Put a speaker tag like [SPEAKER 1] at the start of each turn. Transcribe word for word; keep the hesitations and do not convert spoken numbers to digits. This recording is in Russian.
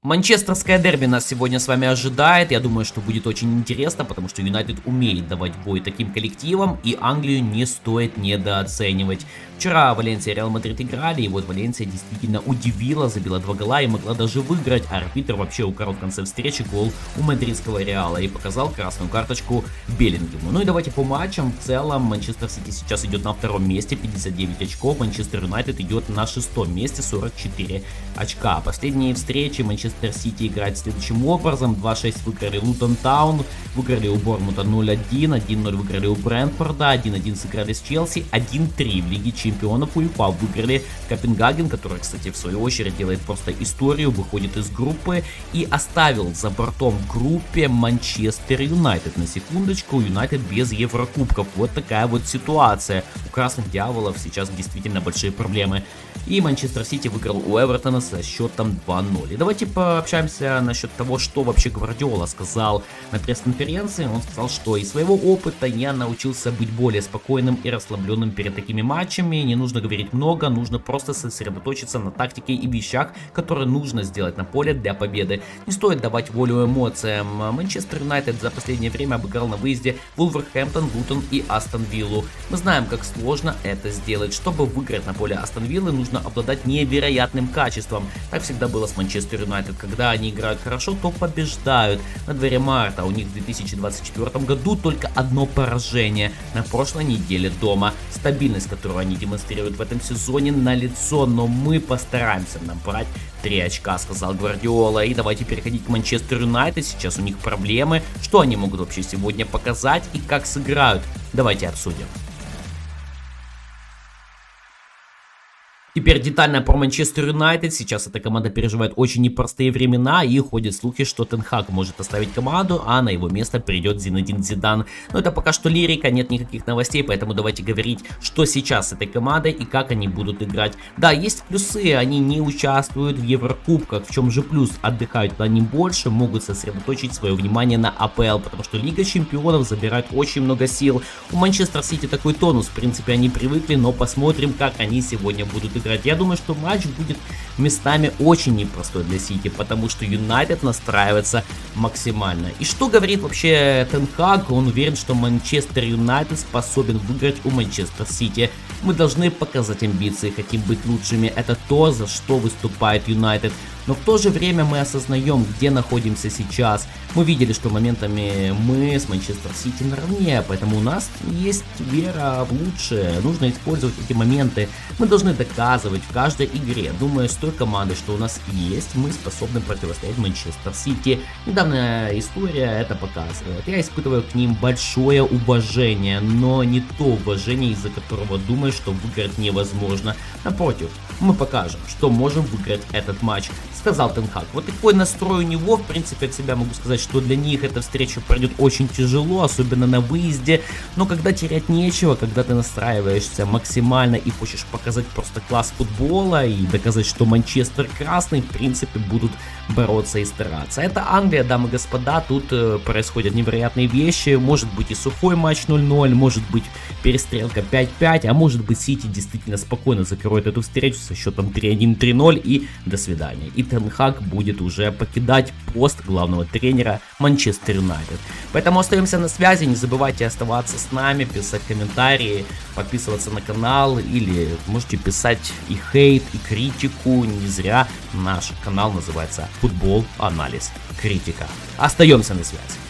[SPEAKER 1] Манчестерское дерби нас сегодня с вами ожидает. Я думаю, что будет очень интересно, потому что Юнайтед умеет давать бой таким коллективам, и Англию не стоит недооценивать. Вчера Валенсия и Реал Мадрид играли, и вот Валенсия действительно удивила, забила два гола и могла даже выиграть. А арбитр вообще украл в конце встречи гол у мадридского Реала и показал красную карточку Беллингему. Ну и давайте по матчам. В целом Манчестер Сити сейчас идет на втором месте, пятьдесят девять очков. Манчестер Юнайтед идет на шестом месте, сорок четыре очка. Последние встречи Манчестер Сити играет следующим образом. два шесть выиграли Лутон Таун, выиграли у Борнмута ноль один, один ноль выиграли у Брентфорда, один один сыграли с Челси, один три в Лиге Чемпионов УЕФА выиграли Копенгаген, который, кстати, в свою очередь делает просто историю, выходит из группы и оставил за бортом в группе Манчестер Юнайтед. На секундочку, Юнайтед без Еврокубков. Вот такая вот ситуация. У Красных Дьяволов сейчас действительно большие проблемы. И Манчестер Сити выиграл у Эвертона со счетом два ноль. И давайте пообщаемся насчет того, что вообще Гвардиола сказал на пресс-конференции. Он сказал, что из своего опыта я научился быть более спокойным и расслабленным перед такими матчами. Не нужно говорить много, нужно просто сосредоточиться на тактике и вещах, которые нужно сделать на поле для победы. Не стоит давать волю эмоциям. Манчестер Юнайтед за последнее время обыграл на выезде Вулверхэмптон, Лутон и Астон Виллу. Мы знаем, как сложно это сделать. Чтобы выиграть на поле Астон Виллы, нужно обладать невероятным качеством. Так всегда было с Манчестер Юнайтед. Когда они играют хорошо, то побеждают. На дворе марта у них в две тысячи двадцать четвёртом году только одно поражение на прошлой неделе дома. Стабильность, которую они демонстрируют в этом сезоне, налицо, но мы постараемся набрать три очка, сказал Гвардиола. И давайте переходить к Манчестер Юнайтед. Сейчас у них проблемы. Что они могут вообще сегодня показать и как сыграют? Давайте обсудим. Теперь детально про Манчестер Юнайтед. Сейчас эта команда переживает очень непростые времена, и ходят слухи, что Тен Хаг может оставить команду, а на его место придет Зинедин Зидан. Но это пока что лирика, нет никаких новостей, поэтому давайте говорить, что сейчас с этой командой и как они будут играть. Да, есть плюсы, они не участвуют в Еврокубках. В чем же плюс? Отдыхают они больше, могут сосредоточить свое внимание на АПЛ, потому что Лига Чемпионов забирает очень много сил. У Манчестер Сити такой тонус, в принципе, они привыкли, но посмотрим, как они сегодня будут играть. Я думаю, что матч будет местами очень непростой для Сити, потому что Юнайтед настраивается максимально. И что говорит вообще Тен Хаг? Он уверен, что Манчестер Юнайтед способен выиграть у Манчестер Сити. Мы должны показать амбиции, хотим быть лучшими. Это то, за что выступает Юнайтед. Но в то же время мы осознаем, где находимся сейчас. Мы видели, что моментами мы с Манчестер Сити наравне, поэтому у нас есть вера в лучшее. Нужно использовать эти моменты. Мы должны доказывать в каждой игре, думая с той командой, что у нас есть, мы способны противостоять Манчестер Сити. Недавняя история это показывает. Я испытываю к ним большое уважение, но не то уважение, из-за которого думаю, что выиграть невозможно. Напротив, мы покажем, что можем выиграть этот матч, сказал Тен Хаг. Вот такой настрой у него. В принципе, от себя могу сказать, что для них эта встреча пройдет очень тяжело, особенно на выезде. Но когда терять нечего, когда ты настраиваешься максимально и хочешь показать просто класс футбола и доказать, что Манчестер красный, в принципе, будут бороться и стараться. Это Англия, дамы и господа. Тут э, происходят невероятные вещи. Может быть и сухой матч ноль ноль, может быть перестрелка пять пять, а может быть Сити действительно спокойно закроет эту встречу со счетом три один три ноль и до свидания. И Тен Хаг будет уже покидать пост главного тренера Манчестер Юнайтед. Поэтому остаемся на связи, не забывайте оставаться с нами, писать комментарии, подписываться на канал, или можете писать и хейт, и критику. Не зря наш канал называется Футбол Анализ Критика. Остаемся на связи.